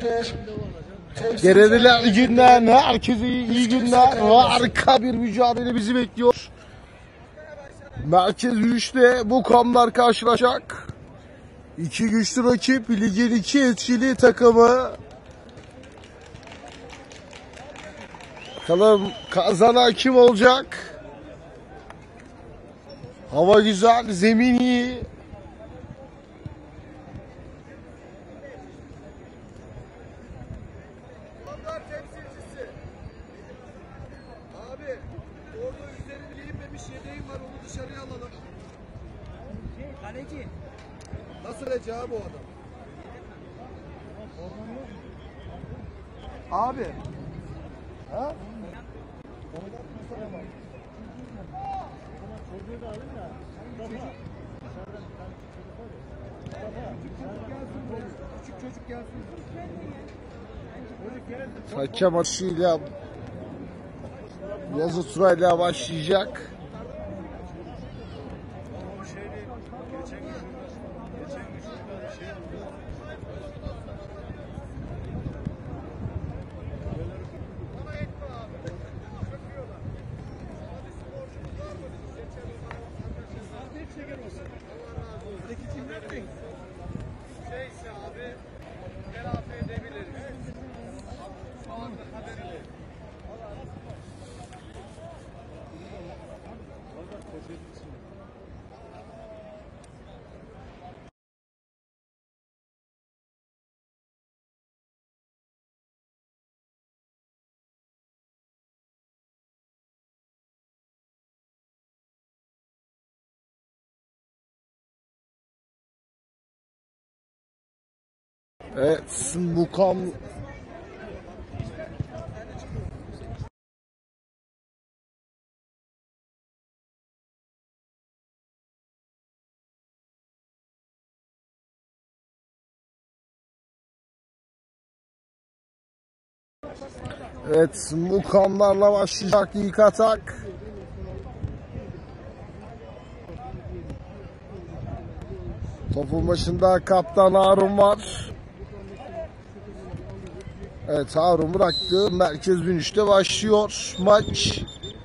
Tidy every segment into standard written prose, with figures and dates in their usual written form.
Gerediler günden, herkese iyi günler. Harika bir mücadele bizi bekliyor. Merkez 3'te bu kamlar karşılaşacak. İki güçlü rakip, ligin iki etkili takımı. Bakalım kazanan kim olacak? Hava güzel, zemin iyi. Abi, orada üzerini giyinmemiş yedeğim var, onu dışarıya alalım. Kaleci. Nasıl Recep abi o adam? Abi. Ha? Çocuğu da alın da. Küçük çocuk gelsin. Hakem atışıyla yazı turayla başlayacak. Şeyse abi telafi edebiliriz. Şu anda kaderine. Evet, Mukam Evet, Mukamlarla başlayacak ilk atak. Topun başında kaptan Harun var. Evet, Harun bıraktı. Merkez 13'te başlıyor maç.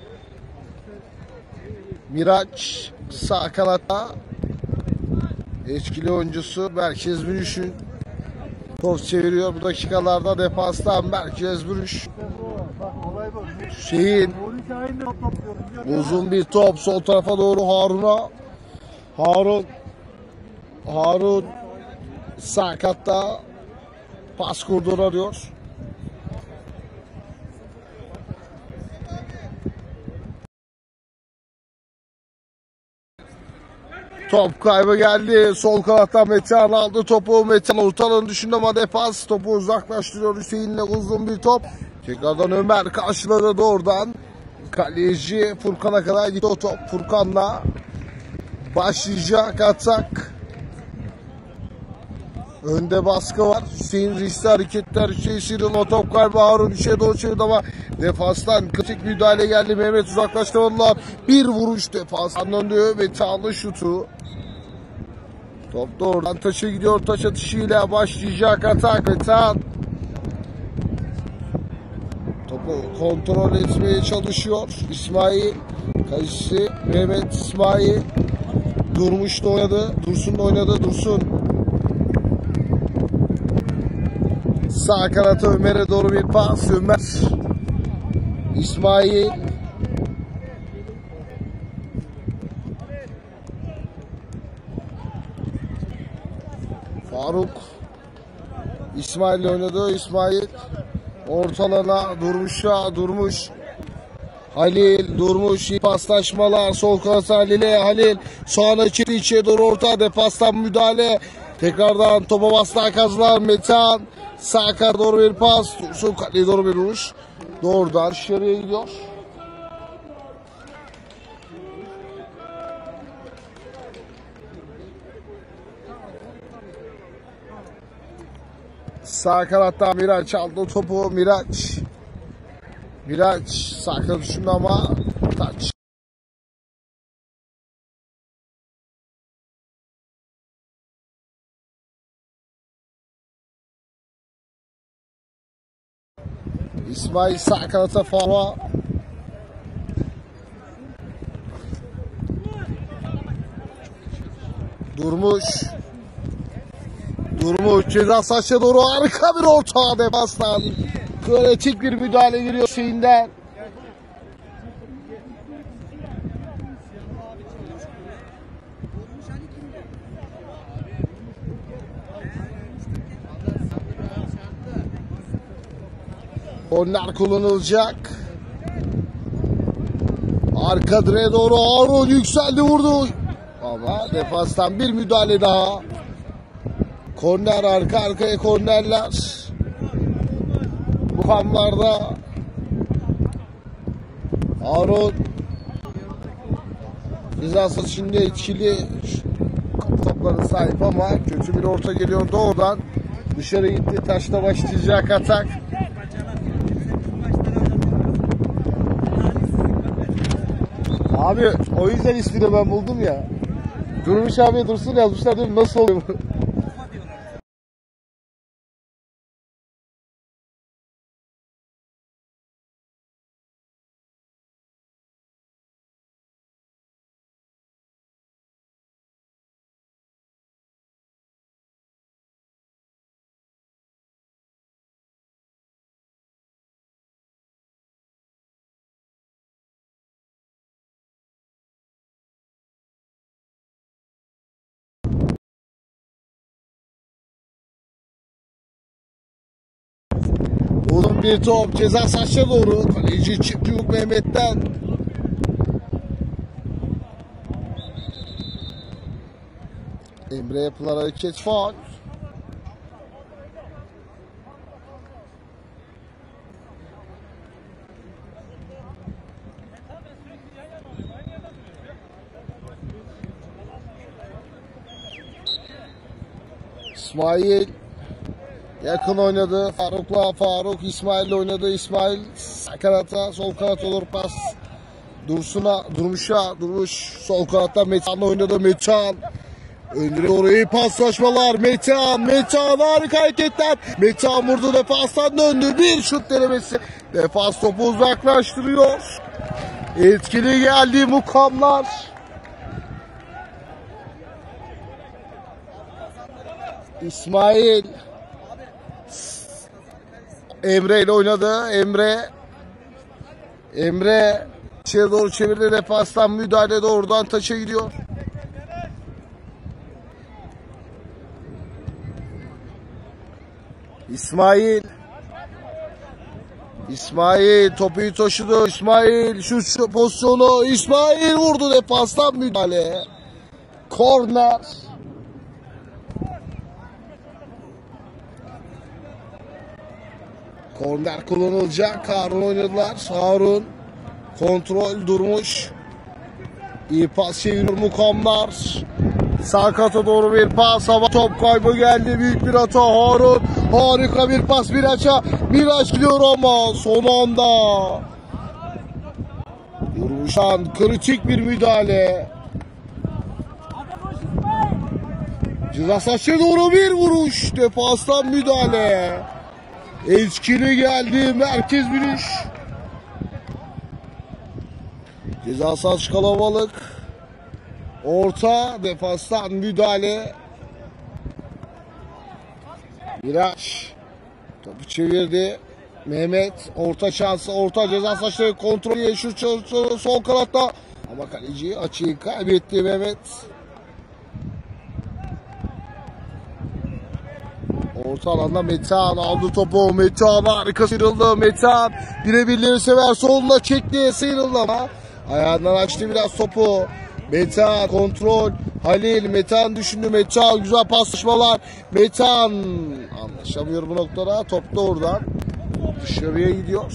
Miraç sağ kanatta. Etkili oyuncusu Merkez 13'ün top çeviriyor. Bu dakikalarda defanstan Merkez 13. Hüseyin. Uzun bir top sol tarafa doğru Harun'a. Harun sağ katta pas koridoru arıyor. Top kaybı geldi. Sol kanattan Metehan aldı topu. Metehan ortalığını düşündü ama defans topu uzaklaştırıyor. Hüseyin'le uzun bir top. Tekrardan Ömer karşıladı doğrudan. Kaleci Furkan'a kadar gitti o top. Furkan'la başlayacak atak. Önde baskı var. Hüseyin riskli hareketler. Hüseyin o top kaybı Harun içe doğru çevirdi ama defanstan kritik müdahale geldi. Mehmet uzaklaştı onunla. Bir vuruş defanstan döndü. Metehan'lı şutu. Top doğrudan taça gidiyor. Taç atışıyla başlayacak atak. Metehan topu kontrol etmeye çalışıyor. İsmail kalecisi Mehmet İsmail Durmuş da oynadı. Dursun da oynadı. Dursun sağ kanata Ömer'e doğru bir pas. Ömer İsmail Faruk İsmail oynadı. İsmail ortalana Durmuş Halil Durmuş iyi paslaşmalar sol kanat Halil soğana çıktı içe doğru orta defastan müdahale tekrardan topa bastığa kazılar Metehan sağ kanat doğru bir pas sol kaleye doğru bir vuruş doğrudan dışarıya gidiyor. Sağ kanattan Miraç aldı topu. Miraç sağ kanat düşündü ama taç. İsmail sağ kanata Faruk'a. Durmuş ceza sahasına doğru harika bir orta defanstan. Kritik bir müdahale giriyor Hüseyin'den. Korner kullanılacak. Arka direğe doğru Harun yükseldi, vurdu. Ama defanstan bir müdahale daha. Korner, arka arkaya kornerler. Bu kamlarda Harun ceza sahasında etkili toplara sahip ama kötü bir orta geliyor doğrudan. Dışarı gitti. Taşla başlayacak atak. Abi o yüzden ismini ben buldum ya. Durmuş abi Dursun yazmışlar, değil mi? Nasıl oluyor bu? Uzun bir top ceza sahasına doğru. Kaleci çıktı Mehmet'ten. Emre yapılan hareket faul. İsmail yakın oynadı. Faruk İsmail'le oynadı. İsmail sağ kanata, sol kanat olur pas. Durmuş sol kanatta Metehan'la oynadı. Metehan öndüre orayı paslaşmalar. Metehan harika hareketler. Metehan vurdu, defanstan döndü. Bir şut denemesi. Defans topu uzaklaştırıyor. Etkili geldi mukamlar. İsmail Emre ile oynadı. Emre içeri doğru çevirdi, defanstan müdahale, doğrudan taça gidiyor. İsmail topu taşıdı. İsmail şu pozisyonu. İsmail vurdu, defanstan müdahale. Korner. Korner kullanılacak. Harun oynadılar. Harun kontrol, Durmuş. İyi pas çeviriyor mukamlar. Sağ kata doğru bir pas. Hava top kaybı geldi. Büyük bir hata. Harun harika bir pas. Miraç gidiyor ama son anda Durmuş'tan kritik bir müdahale. Ceza sahasına doğru bir vuruş. Defanstan müdahale. Etkili geldi. Merkez vuruş. Ceza sahası kalabalık. Orta, defanstan müdahale. Miraç topu çevirdi. Mehmet orta şansı. Orta ceza sahası kontrolü yaşıyor sol kanatta. Ama kaleci açıyı kaybetti Mehmet. Orta alanda Metehan aldı topu. Metehan harika sıyrıldı. Metehan birebirleri sever. Soluna çekti, sıyrıldı ama ayağından açtı biraz topu. Metehan kontrol. Halil, Metehan düşündü. Metehan güzel paslaşmalar. Metehan anlaşamıyor bu noktada. Top da oradan dışarıya gidiyor.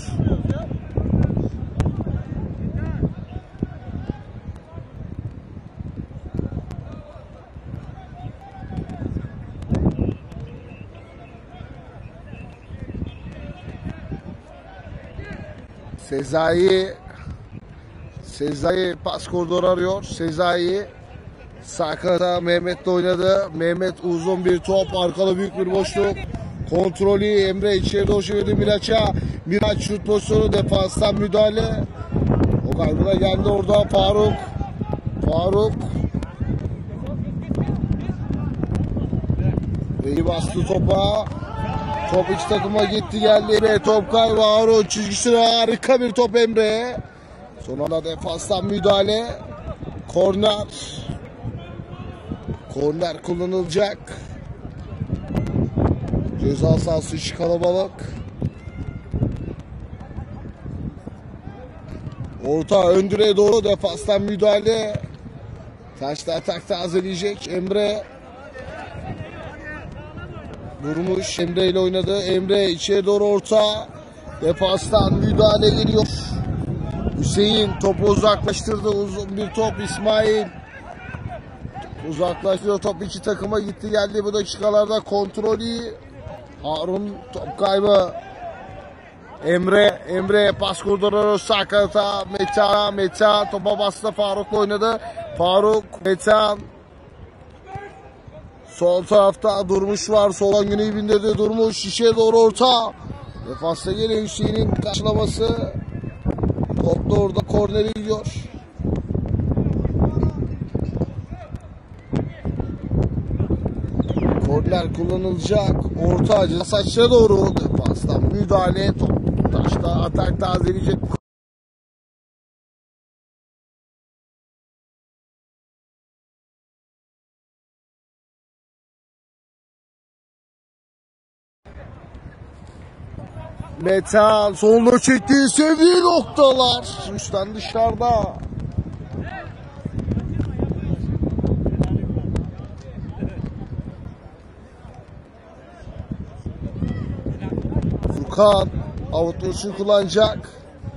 Sezai pas koridoru arıyor. Sezai sağ kanata Mehmet'le oynadı. Mehmet uzun bir top, arkada büyük bir boşluk. Kontrolü Emre içeri doğru çevirdi Miraç'a. Miraç şut pozisyonu, defanstan müdahale. O kaybına geldi orada Faruk. İyi bastı topa. Top iki takıma gitti geldi. Emre top kaybı. Harun çizgisine harika bir top Emre. Son anda defanstan müdahale. Korner kullanılacak. Ceza sahası içi kalabalık. Orta ön direğe doğru defanstan müdahale. Taşla atak tazeleyecek Emre. Durmuş, Emre ile oynadı. Emre içeri doğru orta. Defanstan müdahale geliyor. Hüseyin topu uzaklaştırdı. Uzun bir top İsmail. Uzaklaştırıyor, top iki takıma gitti geldi bu dakikalarda, kontrolü. Harun top kaybı. Emre pas kurduruyor Sakata. Metehan topa bastı, Faruk'la oynadı. Metehan. Sol tarafta Durmuş var. Sol güney bindirdi Durmuş. Şişe doğru orta. Defansta geliyor Hüseyin'in karşılaması. Top da orada kornere gidiyor. Korner kullanılacak. Orta ceza saçlara doğru. Defanstan müdahale. Top taşta atak tazeleyecek. Metal soluna çektiği sevdiği noktalar. Üstten dışarıda. Furkan avutluşu kullanacak.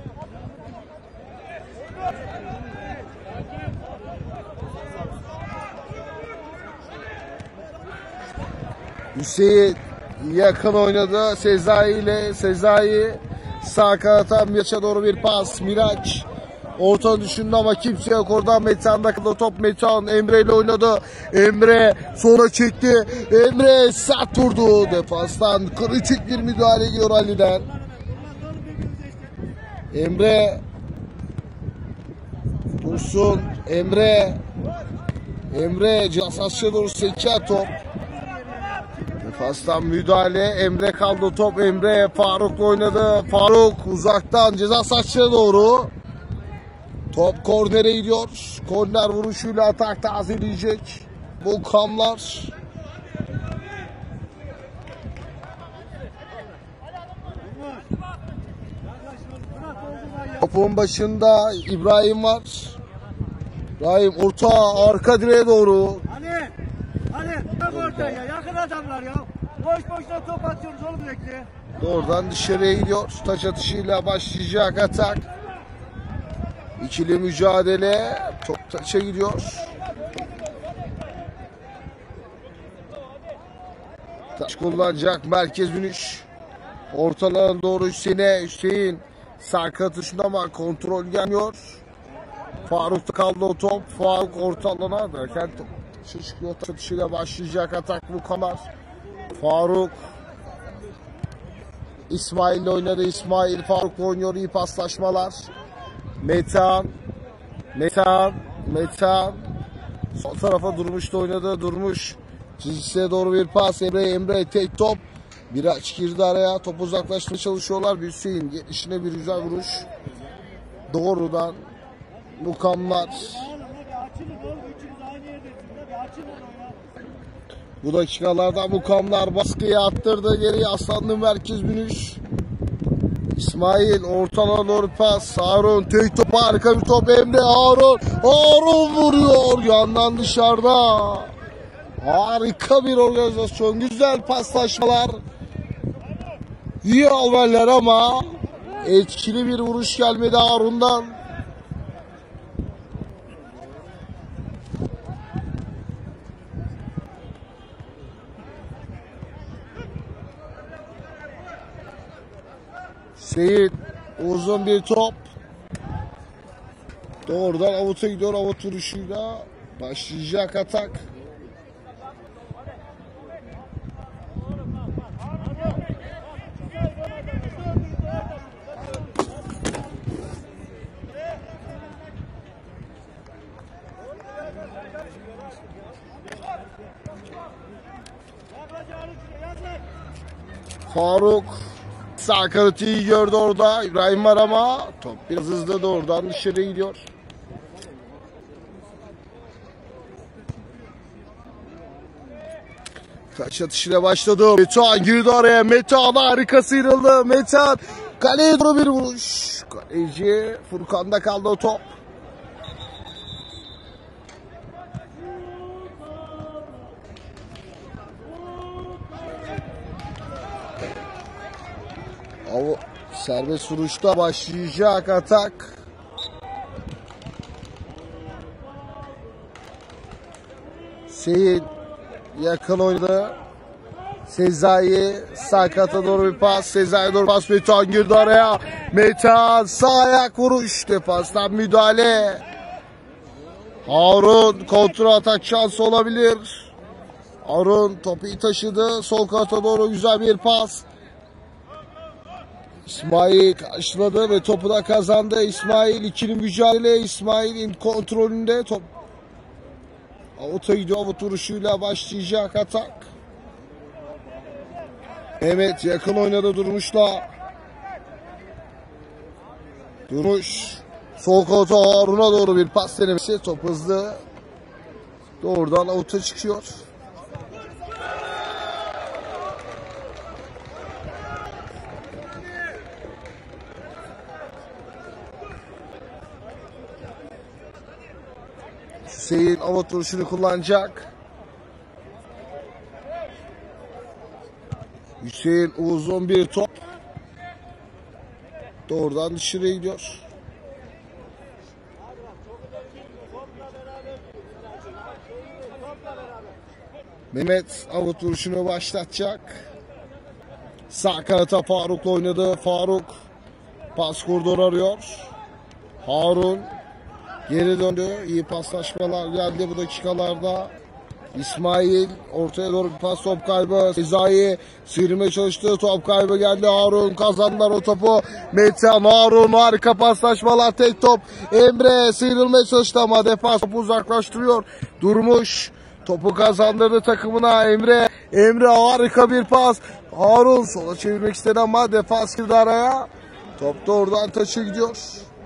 Hüseyin yakın oynadı Sezai sağ kanata Miraç'a doğru bir pas. Miraç orta düşündü ama kimse yok oradan. Metehan'da kaldı top. Metehan Emre ile oynadı. Emre sonra çekti. Emre sert vurdu. Defanstan kritik bir müdahale geliyor Ali'den. Emre Dursun. Emre cihazlaşça doğru seker top. Defanstan müdahale. Emre kaldı top. Emre Faruk'la oynadı. Faruk uzaktan ceza sahasına doğru. Top kornere gidiyor. Korner vuruşuyla atak tazeleyecek Volkanlar. Topun başında İbrahim var. İbrahim orta arka direğe doğru. Hadi tam ortaya yakın adamlar ya. Boşuna top atıyoruz oğlum bekle. Doğrudan dışarıya gidiyor. Taç atışıyla başlayacak atak. İkili mücadele. Top taça gidiyor. Taç kullanacak merkez dönüş. Ortalarına doğru Hüseyin sağ katışında ama kontrol gelmiyor. Faruk'ta kaldı o top. Faruk ortalana derken top çıkıyor. Taç atışıyla başlayacak atak bu kadar. Faruk İsmail'le oynadı. İsmail Faruk'la oynuyor. İyi paslaşmalar. Metehan sol tarafa Durmuş'ta oynadı. Durmuş çizgisine doğru bir pas. Emre tek top. Miraç girdi araya. Top uzaklaşmaya çalışıyorlar. Bir Hüseyin gelişine bir güzel vuruş. Doğrudan Mukamlar. Bu dakikalarda Mukamlar baskıyı attırdı. Geriye aslanlı merkez bünüş. İsmail ortalara doğru pas. Harun tek top, harika bir top. Emre Harun vuruyor yandan dışarıda. Harika bir organizasyon. Güzel paslaşmalar. İyi haberler ama etkili bir vuruş gelmedi Harun'dan. Seyit uzun bir top. Doğrudan avuta gidiyor. Avut vuruşuyla başlayacak atak. Faruk sağ kanatı iyi gördü orada. İbrahim var ama top biraz hızlı da oradan dışarı gidiyor. Taç atışıyla başladı. Metehan girdi araya. Metehan harika sıyrıldı. Metehan kaleye doğru bir vuruş. Kaleci Furkan'da kaldı o top. Serbest vuruşta başlayacak atak. Seyit yakın oynadı. Sezai sağ kata doğru bir pas. Sezai'ye doğru pas. Metehan girdi araya. Metehan sağ ayak vuruş. Defastan müdahale. Harun kontra atak şansı olabilir. Harun topu taşıdı. Sol kata doğru güzel bir pas. İsmail karşıladı ve topu da kazandı. İsmail ikili mücadele. İsmail'in kontrolünde top. Avuta gidiyor. Avut vuruşuyla başlayacak atak. Mehmet yakın oynadı Durmuş'la. Durmuş. Sol kota Harun'a doğru bir pas denemesi. Top hızlı. Doğrudan avuta çıkıyor. Hüseyin avut vuruşunu kullanacak. Hüseyin uzun bir top. Doğrudan dışarıya gidiyor. Mehmet avut vuruşunu başlatacak. Sağ kanata Faruk'la oynadı. Faruk pas koridoru arıyor. Harun geri döndü. İyi paslaşmalar geldi bu dakikalarda. İsmail ortaya doğru bir pas, top kaybı. Sezai sıyırmaya çalıştı. Top kaybı geldi. Harun kazandılar o topu. Metehan, Harun harika paslaşmalar. Tek top. Emre sıyrılmaya çalıştı ama defans topu uzaklaştırıyor. Durmuş. Topu kazandırdı takımına Emre. Emre harika bir pas. Harun sola çevirmek istedi ama defans girdi araya. Top da oradan taça gidiyor.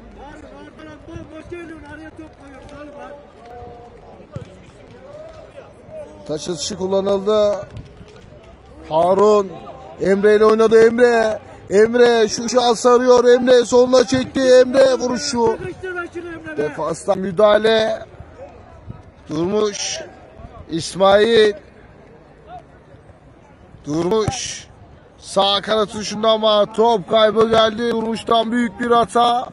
Taç atışı kullanıldı. Harun Emre ile oynadı. Emre şu şans arıyor. Emre soluna çekti. Emre vuruşu. Defanstan müdahale. Durmuş. İsmail. Durmuş. Sağ kanat ucunda ama top kaybı geldi. Durmuş'tan büyük bir hata.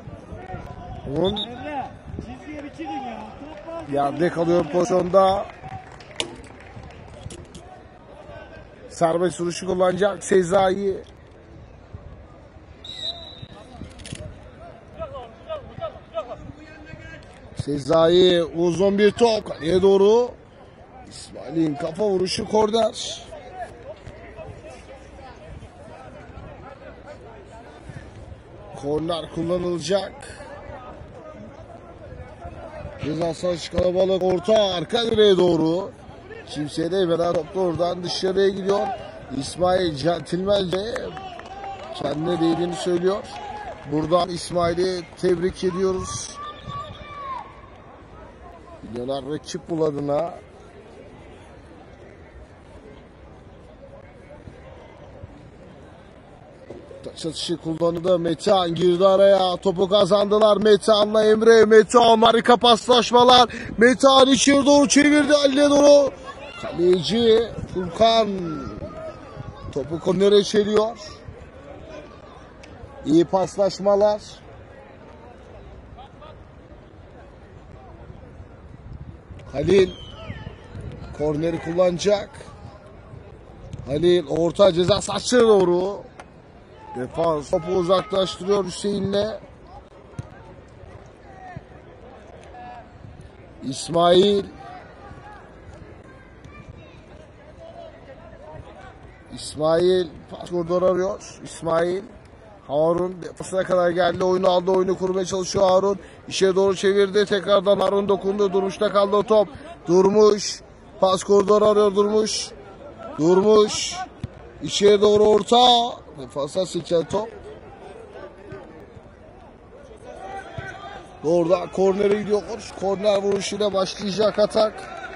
Yerde kalıyor pozisyonda. Serbest vuruşu kullanacak Sezai. Sezai uzun bir top kaleye doğru. İsmail'in kafa vuruşu korner. Korner kullanılacak. Ceza sahası kalabalık, orta arka direğe doğru. Kimseye değmeden top oradan dışarıya gidiyor. İsmail centilmence kendine değdiğini söylüyor. Buradan İsmail'i tebrik ediyoruz. Milyoner rakip buladığına. Taç atışı kullanıldı. Metehan girdi araya. Topu kazandılar. Metehan'la Emre. Metehan harika paslaşmalar. Metehan içeri doğru çevirdi. Haline doğru. Kaleci Furkan topu kornere çeliyor. İyi paslaşmalar. Halil korneri kullanacak. Halil orta ceza sahasına doğru. Defans topu uzaklaştırıyor Hüseyin'le. İsmail. İsmail pas koridor arıyor. İsmail. Harun defansına kadar geldi. Oyunu aldı. Oyunu kurmaya çalışıyor Harun. İşe doğru çevirdi. Tekrardan Harun dokundu. Durmuş'ta kaldı o top. Durmuş. Pas koridor arıyor Durmuş. Durmuş. İçeri doğru orta. Defansa seken top. Doğrudan kornere gidiyor. Korner vuruşuyla başlayacak atak.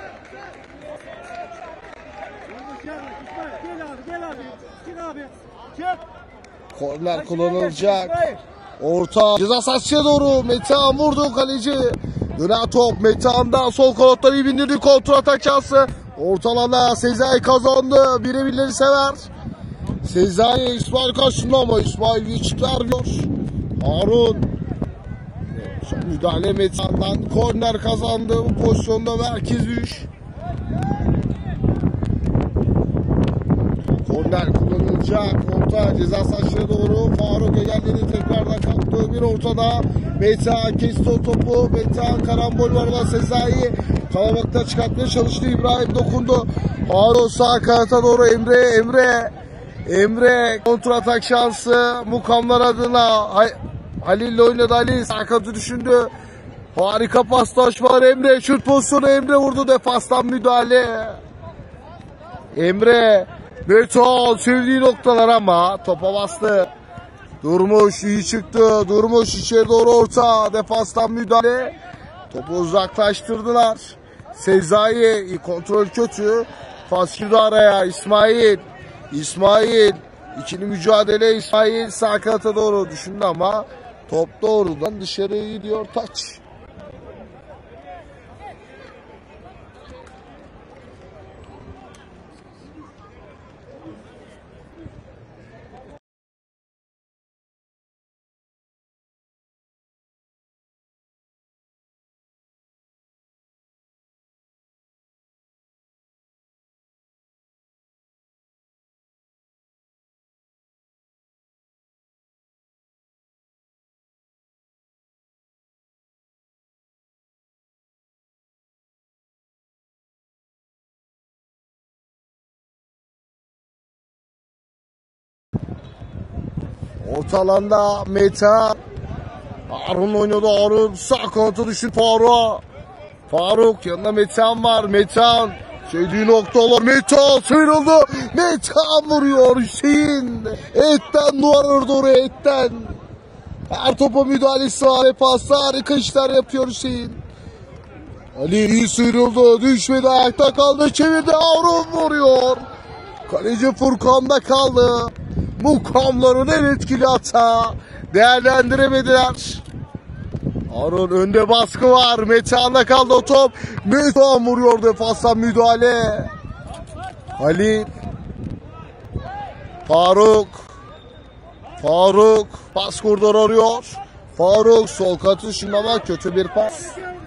Korner kullanılacak. Orta ceza sahasına doğru Metehan vurdu, kaleci. Dönen top Metehan'dan sol kanattan iyi bindirdi, kontra atak şansı. Ortalama Sezai kazandı. Birebirleri sever. Sezai İsmail karşısında ama İsmail bir çıkarmıyor. Harun. Müdahale Metehan'dan korner kazandı. Bu pozisyonda merkez düş. Korner kullanılacak. Orta ceza sahasına doğru. Faruk engelledi. Tekrardan kaptı. Bir ortada. Metehan kesti o topu. Metehan karambol var olan Sezai. Kalabalıkta çıkartmaya çalıştı. İbrahim dokundu. Harun sağ kanata doğru. Emre kontratak şansı. Mukamlar adına. Halil'le oynadı. Halil sağ kanatı düşündü. Harika paslaşma. Emre şut pozisyonu. Emre vurdu. Defanstan müdahale. Emre. Metehan sevdiği noktalar ama topa bastı. Durmuş iyi çıktı. Durmuş içeri doğru orta. Defanstan müdahale. Topu uzaklaştırdılar. Sezai kontrol kötü. Pas girdi araya. İsmail. İkili mücadele. İsmail sağ kanata doğru düşündü ama top doğrudan dışarıya gidiyor. Taç. Orta alanda Metehan. Harun oynadı. Harun sağ kanata düşün Faruk yanında Metehan var. Metehan sevdiği noktalar. Metehan sıyrıldı. Metehan vuruyor Hüseyin. Etten duvar ördü oraya etten. Her topa müdahalesi var. Pasla harika işler yapıyor Hüseyin. Ali iyi sıyrıldı. Düşmedi, ayakta kaldı. Çevirdi. Harun vuruyor. Kaleci Furkan'da kaldı. Mukamların en etkili hata. Değerlendiremediler. Harun önde baskı var. Metehan'da kaldı o top. Metehan vuruyor, defanstan müdahale. Halil. Faruk. Pas koridor arıyor. Faruk sol katı şimdi ama kötü bir pas.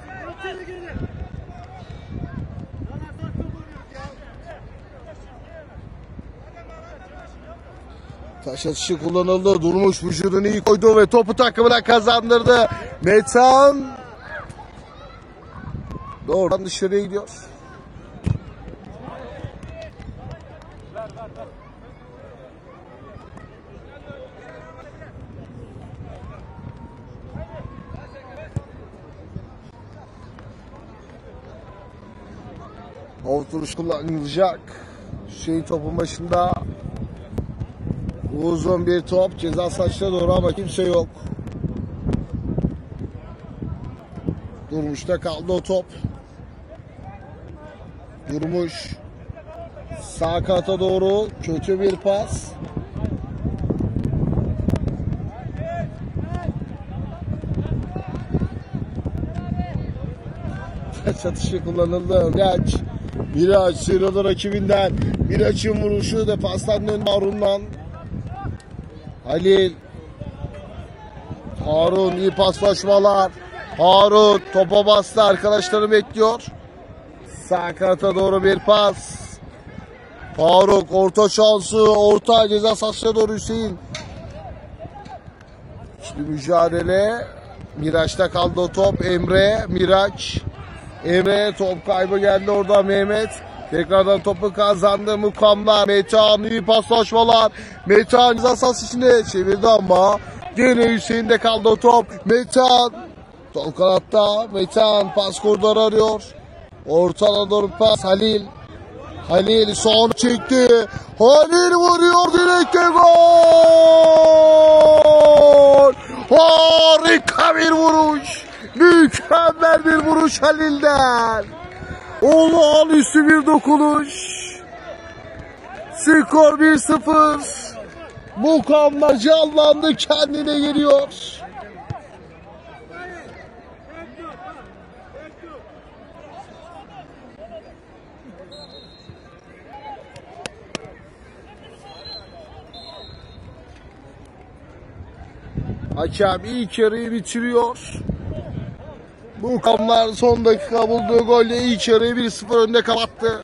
Taş atışı kullanıldı. Durmuş vücudunu iyi koydu ve topu takımına kazandırdı. Metehan doğrudan dışarıya gidiyor. Oturuş kullanılacak. Hüseyin topun başında. Uzun bir top ceza sahasına doğru ama kimse yok. Durmuş'ta kaldı o top. Durmuş. Sağ kanata doğru kötü bir pas. Çatışı kullanıldı. Miraç sıyrıldı rakibinden. Miraç'ın vuruşu defanstan döndü Harun'dan. Halil. Harun iyi paslaşmalar. Harun topa bastı, arkadaşları bekliyor. Sağ kanata doğru bir pas. Faruk orta şansı, orta ceza sahasına doğru Hüseyin. Şimdi mücadele. Miraç'ta kaldı o top. Miraç. Top kaybı geldi orada Mehmet. Tekrardan topu kazandı Mukamlar. Metehan iyi paslaşmalar. Metehan ceza sahası içinde çevirdi ama gene Hüseyin'de kaldı o top. Metehan sol kanatta. Metehan pas koridoru arıyor. Ortana doğru pas. Halil Halil son çekti. Halil vuruyor, direkte gol. Harika bir vuruş. Mükemmel bir vuruş Halil'den. Olağanüstü bir dokunuş. Skor 1-0. Mukamlar canlandı, kendine geliyor. Hakem ilk yarıyı bitiriyor. Mukamlar son dakika bulduğu golle ilk yarıyı 1-0 önde kapattı.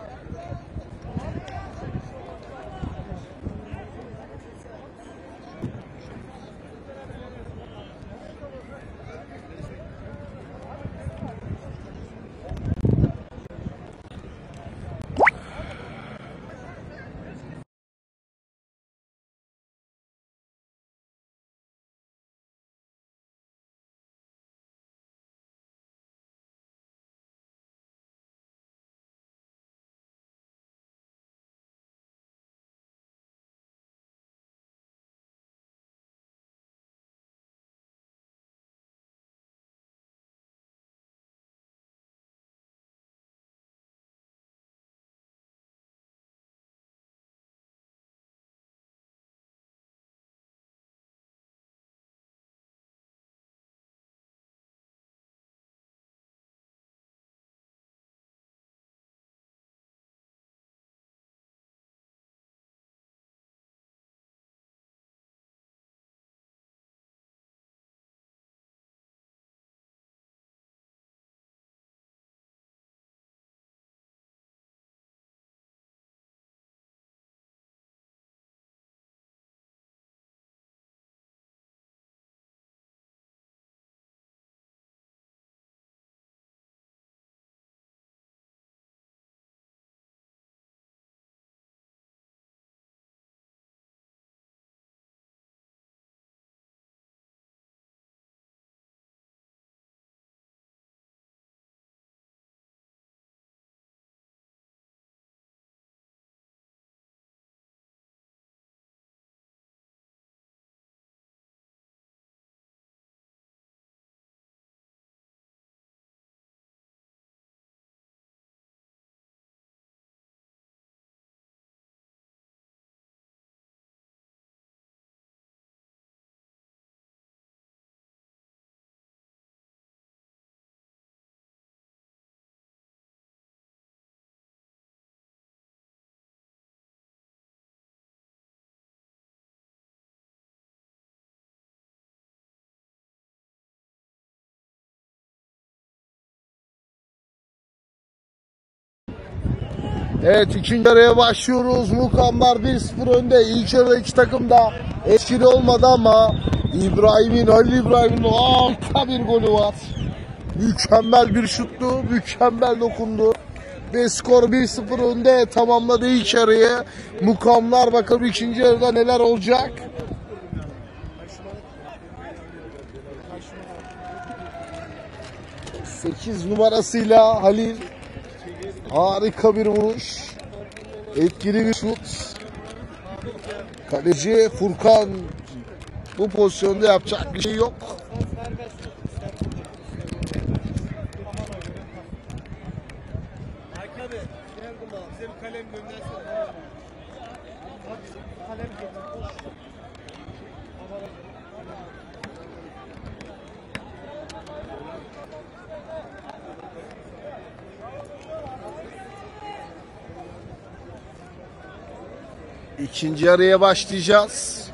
Evet, ikinci yarıya başlıyoruz. Mukamlar 1-0 önde. İlk yarıda iki takım da etkili olmadı ama Halil İbrahim'in harika bir golü var. Mükemmel bir şuttu, mükemmel dokundu. Ve skor 1-0 önde tamamladı ilk yarıyı. Mukamlar bakalım ikinci yarıda neler olacak. Sekiz numarasıyla Halil. Harika bir vuruş. Etkili bir şut. Kaleci Furkan. Bu pozisyonda yapacak bir şey yok. İkinci yarıya başlayacağız.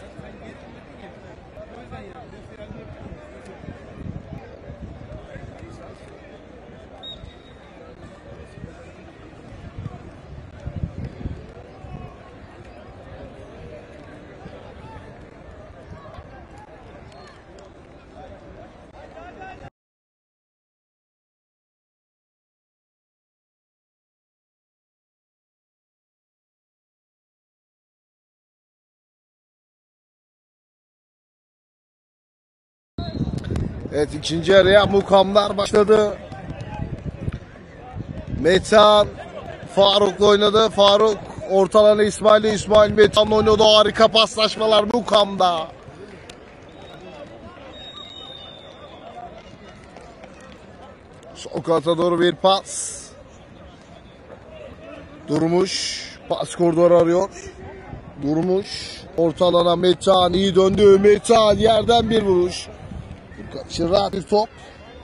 Evet, ikinci yarıya Mukamlar başladı. Metehan, Faruk'la oynadı. Faruk ortalana İsmail'e. İsmail Metehan'la oynadı. Harika paslaşmalar Mukam'da. Sol kanata doğru bir pas. Durmuş. Pas koridoru arıyor. Durmuş. Orta alana Metehan iyi döndü. Metehan yerden bir vuruş. Kaçıran bir top.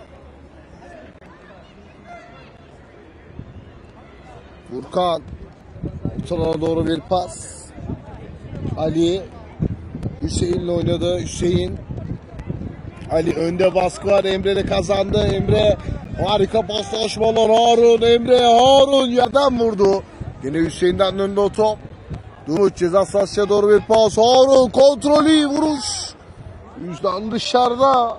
Furkan. Orta alana doğru bir pas. Ali. Hüseyin'le oynadı. Hüseyin. Ali önde baskı var. Emre de kazandı. Emre harika paslaşmalar. Harun. Emre. Harun yerden vurdu. Yine Hüseyin'den önde o top. Durmuş ceza sahasına doğru bir pas. Harun kontrolü vuruş. Yüzden dışarıda.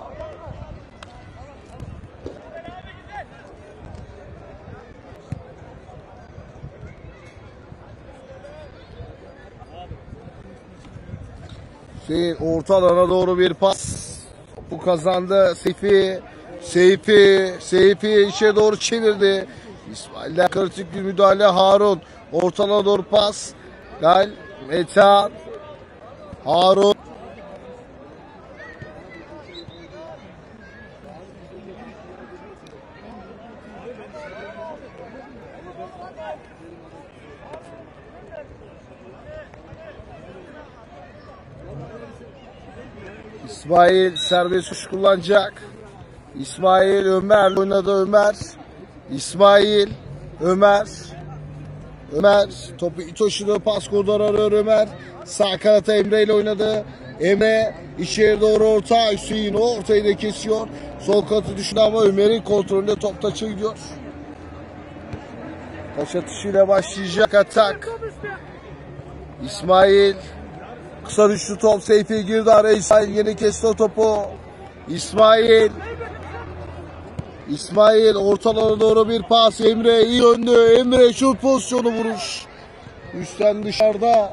Hüseyin orta alana doğru bir pas. Bu kazandı. Seyfi içe doğru çevirdi. İsmail'den kritik bir müdahale. Harun orta alana doğru pas. Gel Metehan. Harun. İsmail serbest vuruş kullanacak. İsmail Ömer oynadı. Ömer. İsmail Ömer. Ömer topu taşıdı. Pas koridoru arıyor Ömer. Sağ kanata Emre ile oynadı. Emre içeri doğru orta. Hüseyin o ortayı da kesiyor. Sol kanatı düşündü ama Ömer'in kontrolünde top taça gidiyor. Taç atışıyla başlayacak atak. İsmail kısa düştü top. Seyfi girdi araya. İsmail yeni kesti o topu. İsmail ortalara doğru bir pas. Emre iyi döndü. Emre şut pozisyonu vuruş. Üstten dışarıda.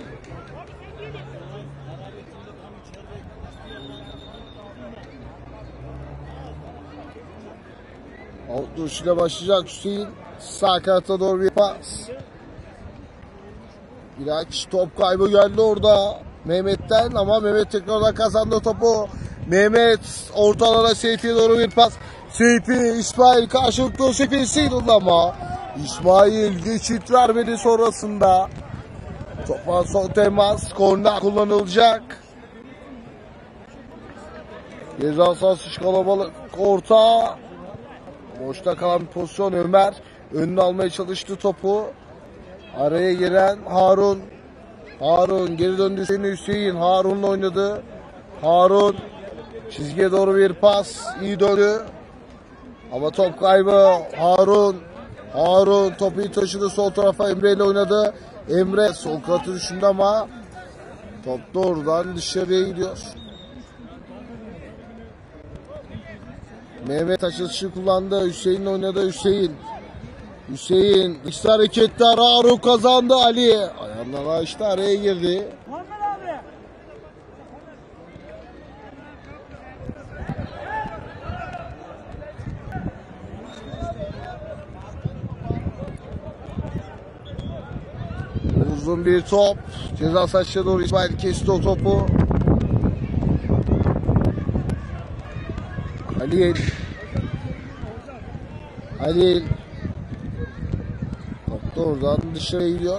Out duruşuyla başlayacak Hüseyin. Sağ kanata doğru bir pas. Miraç top kaybı geldi orada. Mehmet'ten ama Mehmet tekrardan kazandı topu. Mehmet ortalara Seyfi'ye doğru bir pas. Seyfi İsmail karşılıklı Seyfi sıyrıldı ama İsmail geçit vermedi sonrasında. Topa son temas. Korner kullanılacak. Ceza sahası kalabalık. Orta. Boşta kalan bir pozisyon Ömer. Önünü almaya çalıştı topu. Araya giren Harun. Harun geri döndü Hüseyin. Harun'la oynadı. Harun çizgiye doğru bir pas. İyi döndü. Ama top kaybı. Harun topu taşıdı sol tarafa. Emre ile oynadı. Emre sol kanatı düşündü ama top doğrudan dışarıya gidiyor. Mehmet açılışı kullandı. Hüseyin'le oynadı. Hüseyin işte hareketler. Harun kazandı. Ali ayağından açtı, araya girdi. Uzun bir top. Ceza sahasına doğru İsmail kesti o topu. Halil. Top da oradan dışarıya gidiyor.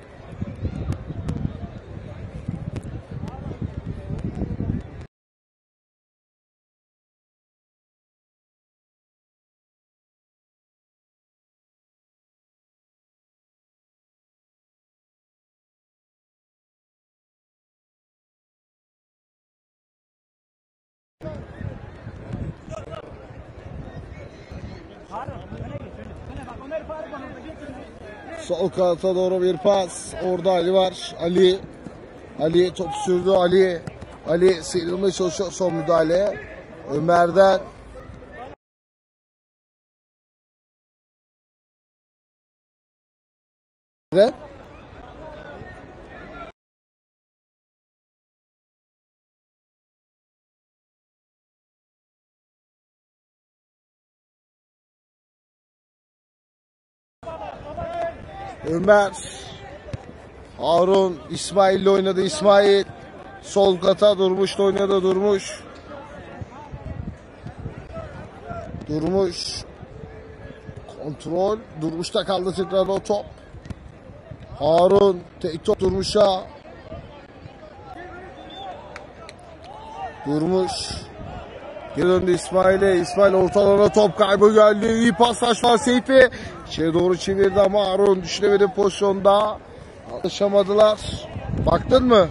Sol kanata doğru bir pas. Orada Ali var. Ali top sürdü. Ali sıyrılmaya çalışıyor. Son müdahale. Ömer'den. Evet. Ömer. Harun İsmail'le oynadı. İsmail sol kata Durmuş'la oynadı. Durmuş. Kontrol. Durmuş'ta kaldı tekrar o top. Harun tek top Durmuş'a. Durmuş. Geri döndü İsmail'e. İsmail ortalarına top kaybı geldi. İyi paslaşma Seyfi. İçeri doğru çevirdi ama Harun düşünemedi pozisyonda. Alışamadılar. Baktın mı?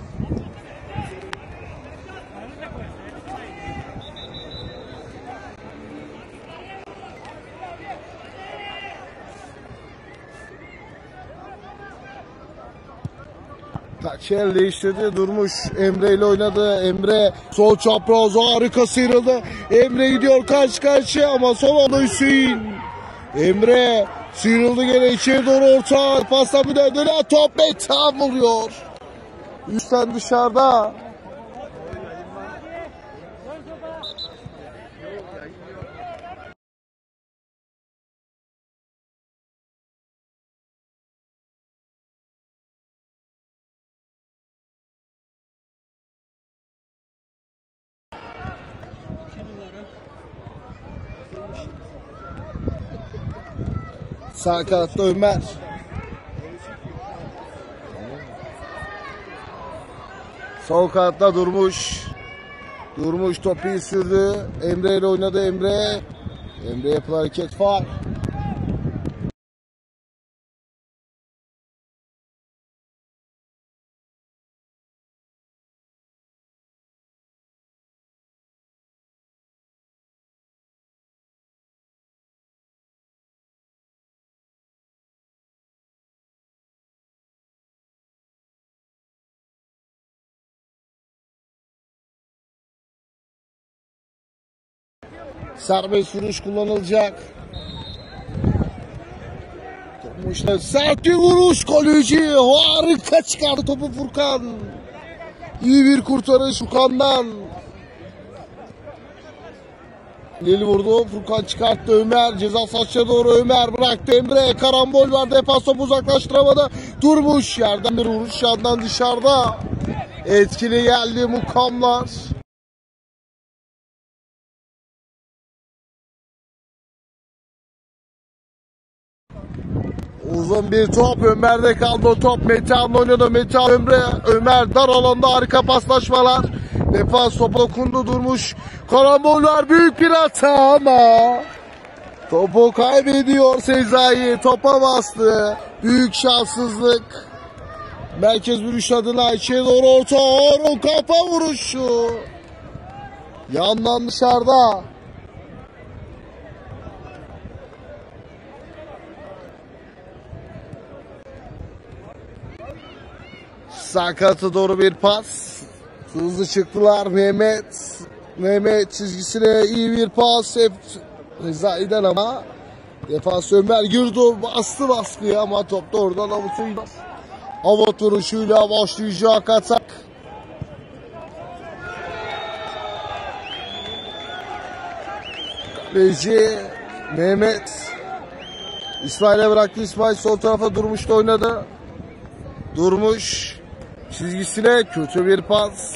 Kaç yer değiştirdi. Durmuş. Emre ile oynadı. Emre sol çapraz harika sıyrıldı. Emre gidiyor karşı karşıya ama son anda Hüseyin. Emre sıyrıldı gene içeri doğru orta. Pasta müdahale. Top Metehan vuruyor. Üstten dışarıda. Sağ kanatta Ömer. Sol kanatta Durmuş. Durmuş topu sürdü. Emre ile oynadı Emre. Emre yapılan hareket faul. Serbest vuruş kullanılacak. Sert bir vuruş kaleci. Harika çıkardı topu Furkan. İyi bir kurtarış Furkan'dan. Lili vurdu. Furkan çıkarttı. Ömer ceza sahasına doğru. Ömer bıraktı. Emre karambol var. Defans topu uzaklaştıramadı. Durmuş. Yerden bir vuruş. Yandan dışarıda. Etkili geldi Mukamlar. Uzun bir top. Ömer'de kaldı o top. Metehan oynadı. Metehan Ömer dar alanda harika paslaşmalar. Defans topa dokundu Durmuş. Karambollar büyük bir hata ama topu kaybediyor Sezai. Topa bastı. Büyük şanssızlık. Merkez vuruş adına içeri doğru orta. Harun kafa vuruşu. Yandan dışarıda. Sağ kanata doğru bir pas. Hızlı çıktılar Mehmet çizgisine iyi bir pas. Rezai'den ama defans Ömer girdi. Bastı baskıya ama top da oradan avuta. Avut vuruşuyla başlayacak atak. Kaleci Mehmet. İsmail'e bıraktı. İsmail sol tarafa Durmuş'ta oynadı. Durmuş çizgisine kötü bir pas.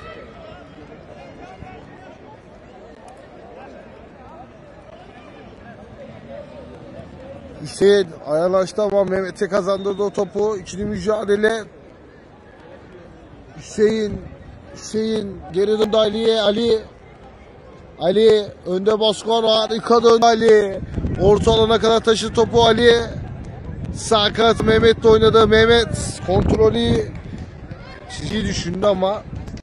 Hüseyin ayarlaştı ama Mehmet'e kazandırdı o topu. İkili mücadele. Hüseyin geri döndü Ali'ye. Ali önde baskı var. Harika döndü Ali. Orta alana kadar taşı topu Ali. Sağ kanat Mehmet de oynadı. Mehmet kontrolü çizgiyi düşündü ama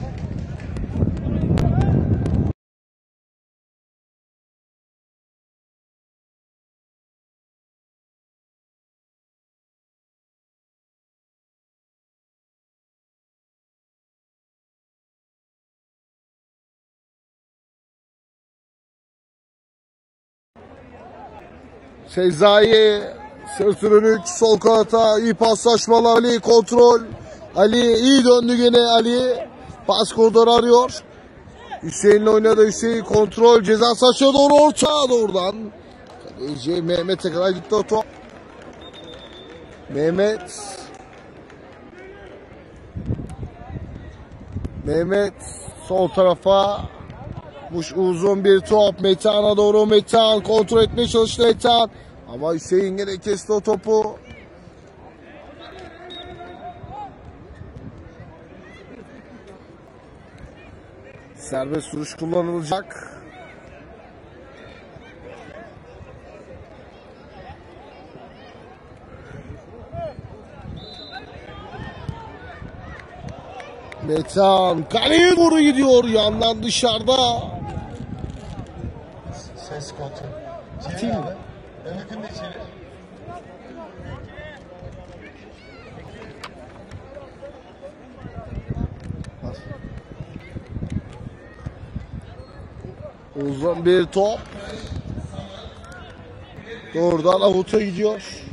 Sezai sırt dönük sol kanata iyi paslaşmalar. Ali kontrol. Ali iyi döndü gene Ali. Pas koridoru arıyor. Hüseyin'le oynadı. Hüseyin kontrol ceza sahasına doğru orta doğrudan. Kaleci Mehmet'e kadar gitti o top. Mehmet sol tarafa. Uzun bir top. Metehan'a doğru. Metehan kontrol etmeye çalıştı Metehan. Ama Hüseyin yine kesti o topu. Serbest vuruş kullanılacak. Metehan kaleye doğru gidiyor. Yandan dışarıda. Ses kontrol. Atayım mı? Mehmet'in de çevir. Uzun bir top. Doğrudan avuta gidiyor.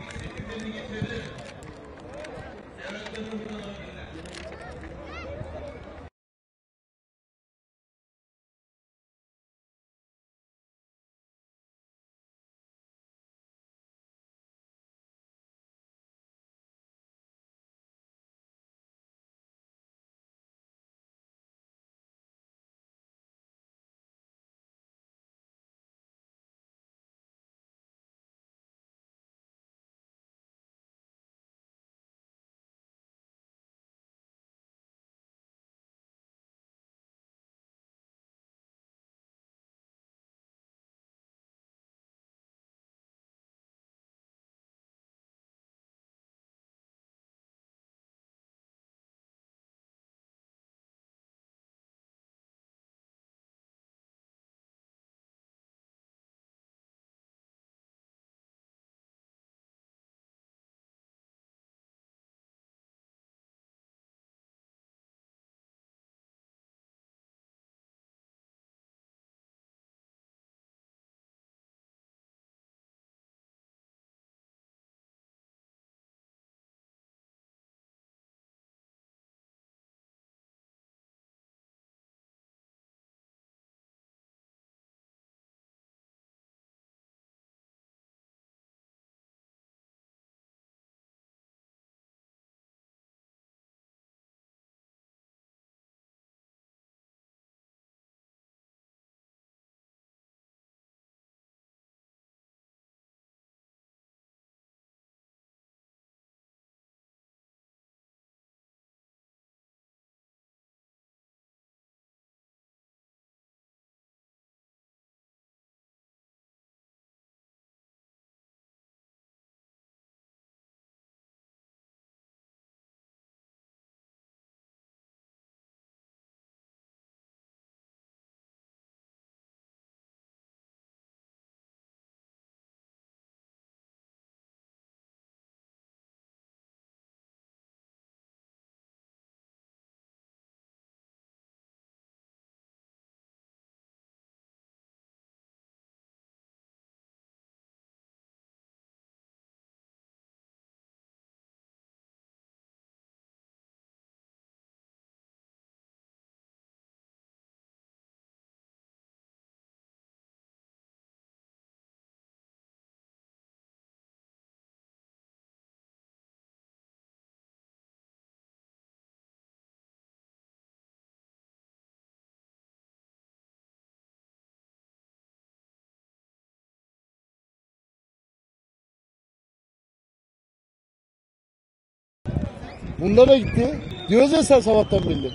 Bunda da gitti. Diyoruz ya sen sabahtan belli.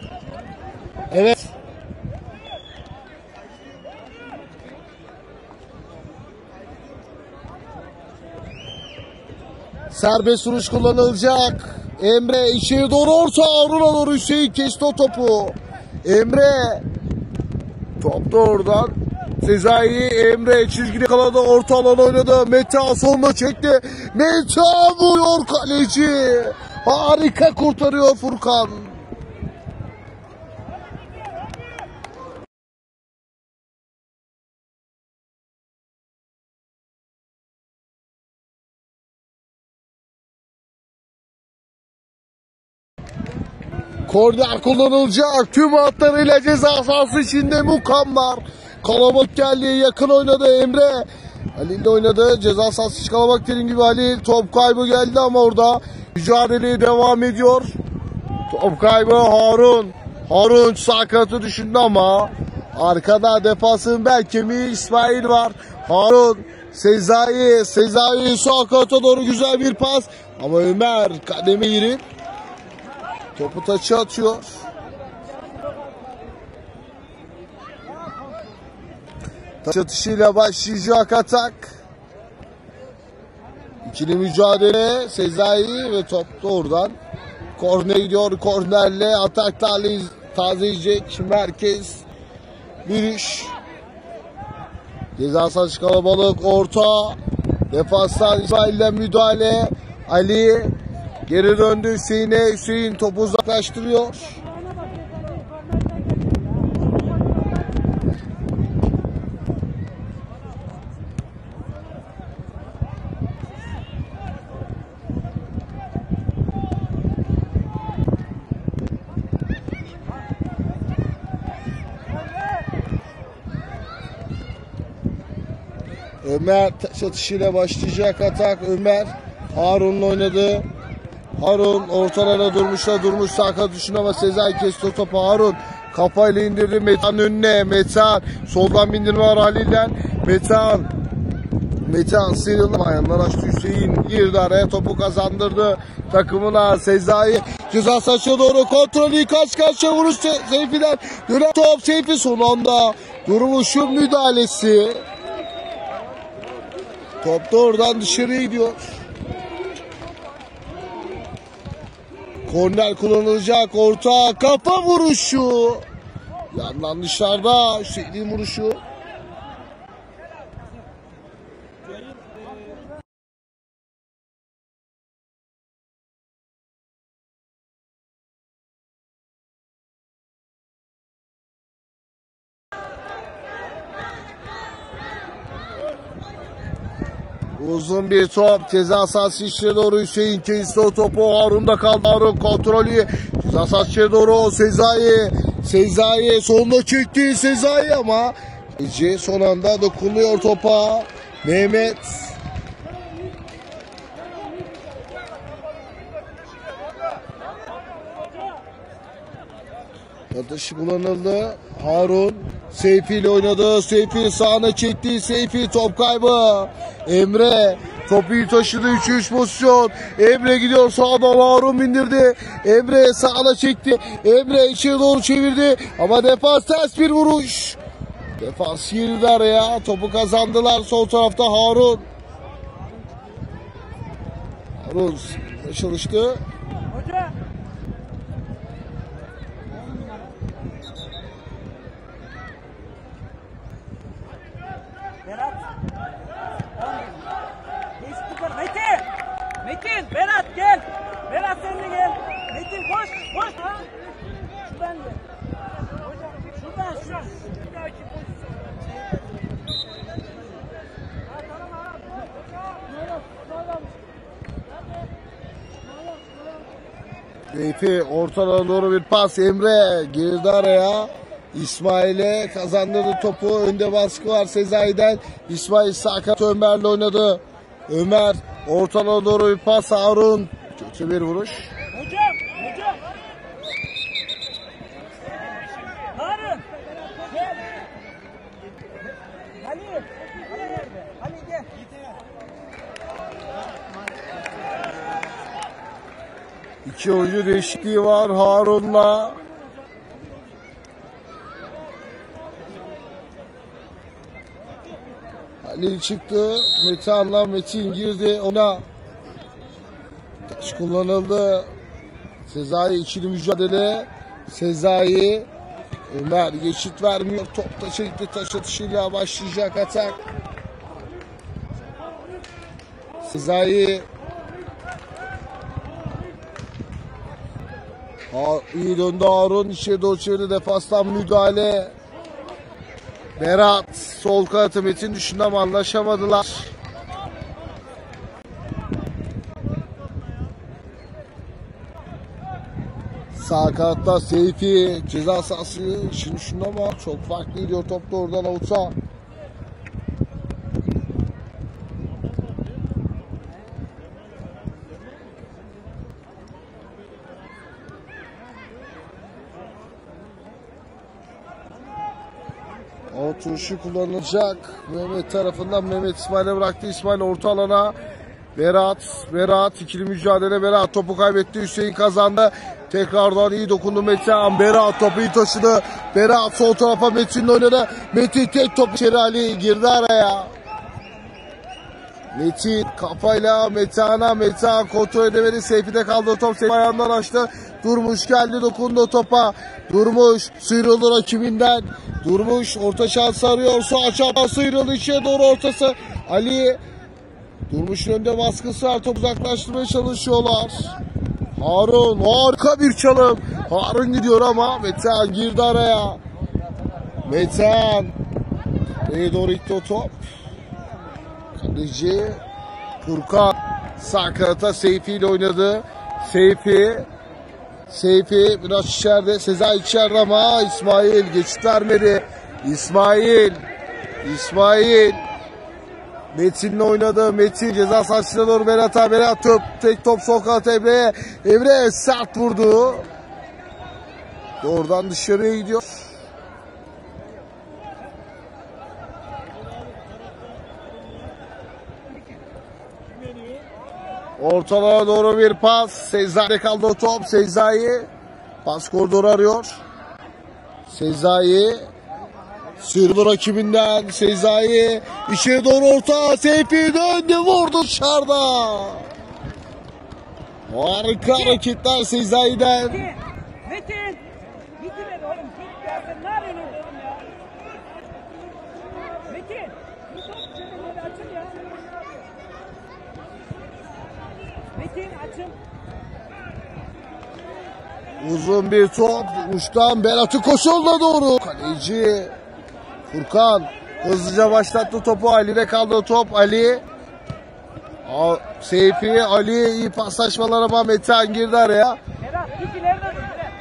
Evet. Serbest vuruş kullanılacak. Emre içeri doğru orta. Aruna doğru Hüseyin kesti o topu. Emre. Top da oradan. Sezai Emre çizgili kalada orta alan oynadı. Metehan sonuna çekti. Metehan vuruyor kaleci. Harika kurtarıyor Furkan. Korner kullanılacak. Tüm hatlarıyla ceza sahası içinde Mukamlar. Kalabalık geldi. Yakın oynadı Emre. Halil de oynadı. Ceza sahası çıkalamak dediğim gibi Halil. Top kaybı geldi ama orada mücadeleye devam ediyor. Top kaybı Harun. Harun sağ kanatı düşündü ama arkada defansın bel kemiği İsmail var. Harun, Sezai sağ kanata doğru güzel bir pas. Ama Ömer kademe girip topu taça atıyor. Taç atışıyla başlayacak atak. İkili mücadele Sezai ve top doğrudan korner gidiyor. Kornerle atak tazeleyecek merkez bir iş. Ceza sahası kalabalık orta. Defanstan İsmail'den müdahale. Ali geri döndü Hüseyin'e. Hüseyin topu uzaklaştırıyor. Ömer taç atışıyla başlayacak atak. Ömer Harun'la oynadı. Harun ortalara durmuş sağ kanat düşünüyor ama Sezai kesti topu. Harun kafayla indirdi Metehan önüne. Metehan soldan bindirme var Halil'den. Metehan sıyrıldı. Ayağından açtı Hüseyin. Girdi araya topu kazandırdı takımına. Sezai ceza sahasına doğru kontrolü kaç karşıya vuruş Seyfi'den. Dönen top Seyfi son anda. Durmuş'un müdahalesi. Top da oradan dışarıya gidiyor. Korner kullanılacak. Orta kafa vuruşu. Yandan dışarıda Hüseyin'in vuruşu. Uzun bir top. Ceza sahası içine doğru Hüseyin kesti o topu. Harun'da kaldı. Harun kontrolü. Ceza sahası içine doğru Sezai sonunda çekti Sezai ama Ece son anda dokunuyor topa. Mehmet. Atışı kullanıldı. Harun Seyfi ile oynadı. Seyfi sağına çekti. Seyfi top kaybı. Emre topu taşıdı. 3-3 pozisyon. Emre gidiyor sağdan Harun bindirdi. Emre sağına çekti. Emre içeri doğru çevirdi. Ama defans ters bir vuruş. Defans girdi araya. Topu kazandılar. Sol tarafta Harun. Harun çalıştı. Metin, Berat gel. Berat sen de gel. Metin koş. Şuradan gel. Şuradan. Bir dahaki pozisyon. Seyfi ortadan doğru bir pas. Emre girdi araya. İsmail'e kazandırdı topu. Önde baskı var Sezai'den. İsmail sağ kanat Ömer'le oynadı. Ömer ortadan doğru bir pas. Harun kötü bir vuruş. Hocam. Harun. Gel. Ali nerede? Ali gel. İki oyuncu değişikliği var Harun'la. Halil çıktı. Metin girdi. Ona taş kullanıldı. Sezai ikili mücadele. Sezai Ömer geçit vermiyor. Top da çekti. Taş atışıyla başlayacak atak. Sezai iyi döndü Harun. İçeri doğru çevirdi. Defanstan müdahale. Berat sol kanatı Metin düşündü ama anlaşamadılar. Sağ kanatta Seyfi ceza sahası için düşündü ama çok farklı gidiyor top da oradan avuta. O turşu kullanılacak. Mehmet tarafından Mehmet İsmail'e bıraktı. İsmail orta alana. Berat ikili mücadele. Berat topu kaybetti. Hüseyin kazandı. Tekrardan iyi dokundu Metehan. Berat topu iyi taşıdı. Berat sol tarafa Metin'le oynadı. Metin tek top içeri, Ali girdi araya. Metin kafayla Metehan'a. Metehan kontrol edemedi. Seyfi'de kaldı o top. Seyfi ayağından açtı. Durmuş geldi, dokundu topa. Durmuş sıyrıldı rakibinden. Durmuş orta şansı arıyor. Sağ çapraz sıyrıldı, içeri doğru ortası. Ali. Durmuş'un önünde baskısı var. Top uzaklaştırmaya çalışıyorlar. Harun harika bir çalım. Harun gidiyor ama Metehan girdi araya. Metehan. Neye doğru gitti o top? Kaleci Furkan sağ kanata Seyfi ile oynadı. Seyfi biraz içeride. Sezai içeride ama İsmail geçit vermedi. İsmail Metin'le oynadı. Metin ceza sahasına doğru Berat'a. Berat top. Tek top sol kanat Emre'ye. Emre sert vurdu. Doğrudan dışarıya gidiyor. Ortalara doğru bir pas. Sezai'de kaldı o top. Sezai pas koridoru arıyor. Sezai sıyrıldı rakibinden. Sezai içeri doğru orta. Seyfi döndü, vurdu dışarıda. Harika hareketler Sezai'den. Metin. Bitirmedi oğlum. Git ya, sen ne arıyorsun orada oğlum ya? Metin. Bir top senin öyle açın ya. Metin açın. Uzun bir top. Uçtan Berat'ı koşulla doğru. Kaleci Furkan hızlıca başlattı topu. Ali'de kaldı o top. Ali. Seyfi, Ali iyi paslaşmalar ama Metehan girdi araya. Berat git ileride dur.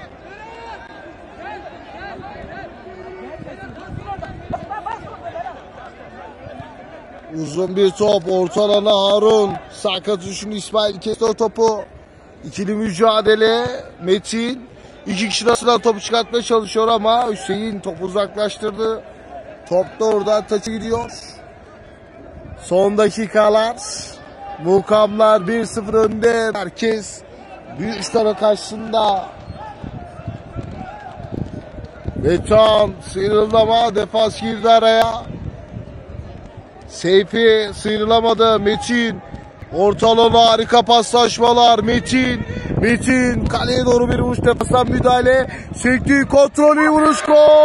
Uzun bir top. Orta alana Harun. Sağ kanat düşünü İsmail kesti o topu. İkili mücadele. Metin. İki kişi arasından topu çıkartmaya çalışıyor ama Hüseyin topu uzaklaştırdı. Top da oradan taça gidiyor. Son dakikalar. Mukamlar 1-0 önde. Herkes büyük tara karşısında. Metehan sıyrıldı ama defans girdi araya. Seyfi sıyrılamadı. Metin orta alana harika paslaşmalar. Metin kaleye doğru bir vuruş, defastan müdahale. Sekti, kontrolü vuruş,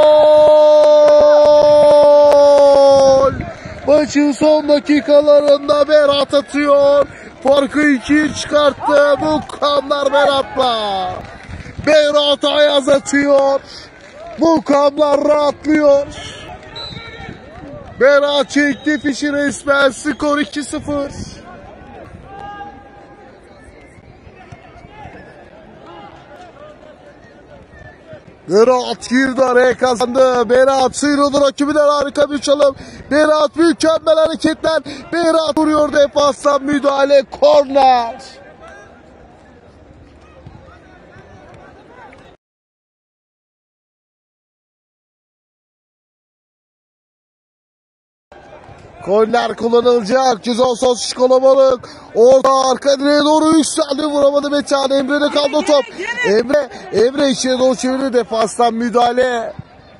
gol! Maçın son dakikalarında Berat atıyor. Farkı 2'ye çıkarttı. Mukamlar Berat'la. Berat Ayaz atıyor. Mukamlar rahatlıyor. Berat çekti fişi resmen. Skor 2-0. Berat girdi araya, kazandı. Berat sıyrıldı rakibinden, harika bir çalım. Berat mükemmel hareketler. Berat vuruyor, defanstan müdahale, korner. Korner kullanılacak. Ceza sahası kalabalık. Orada arka direğe doğru yükseldi. Vuramadı Metehan. Emre'de kaldı top. Emre içeri doğru çevirdi. Defanstan müdahale.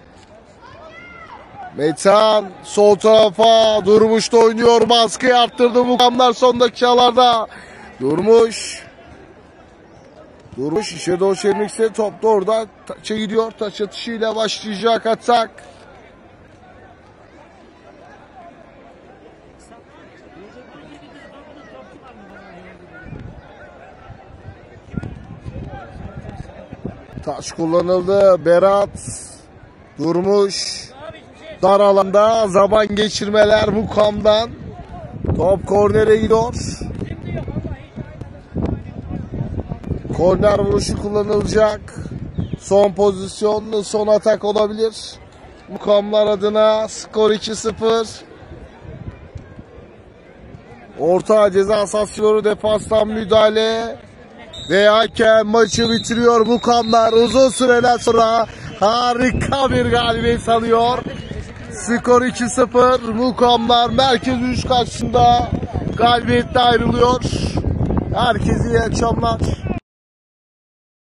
Metehan sol tarafa. Durmuş da oynuyor. Baskıyı arttırdı Mukamlar son dakikalarda. Durmuş içeri doğru çevirmek istedi. Top da orada taça gidiyor. Taç atışıyla başlayacak atak. Taç kullanıldı. Berat Durmuş dar alanda zaman geçirmeler Mukam'dan. Top kornere gidiyor. Korner vuruşu kullanılacak. Son pozisyon, son atak olabilir. Mukamlar adına skor 2-0. Orta ceza sahası defanstan müdahale. Ve hakem maçı bitiriyor. Mukamlar uzun süreler sonra harika bir galibiyet alıyor. Skor 2-0. Mukamlar Merkez 3 karşısında galibiyetle ayrılıyor. Herkese iyi akşamlar.